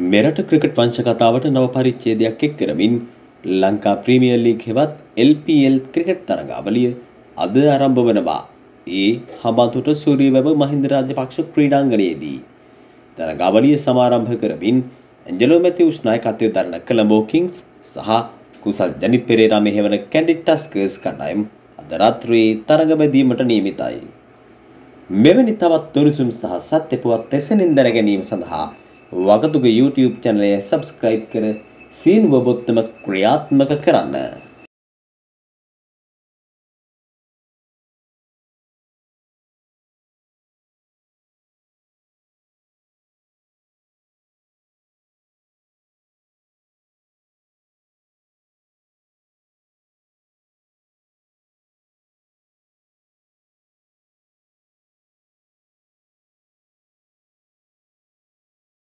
මෙරට ක්‍රිකට් වංශ කතාවට නව පරිච්ඡේදයක් එක් කරමින් ලංකා ප්‍රීමියර් ලීග් හෙවත් LPL ක්‍රිකට් තරගාවලිය අද ආරම්භ වනවා. ඒ හඹන්තොට සූරියවැව මහින්ද රාජපක්ෂ ක්‍රීඩාංගණයේදී තරගාවලිය සමාරම්භ කරමින් ඇන්ජලෝ මැතිව්ස් නායකත්වයෙන් දරන කොලම්බෝ කිංස් සහ කුසල් ජනිත් පෙරේරා මෙහෙවන කැන්ඩිඩ් ටස්කර්ස් කණ්ඩායම් අද රාත්‍රියේ තරග බැදීමට නියමිතයි. මෙවැනි තවත් උණුසුම් සහ සත්‍ය පුවත් එසෙනින් දැන ගැනීම සඳහා වගතුග YouTube චැනලය සබ්ස්ක්‍රයිබ් කර සීනුව බොත්තම ක්‍රියාත්මක කරන්න.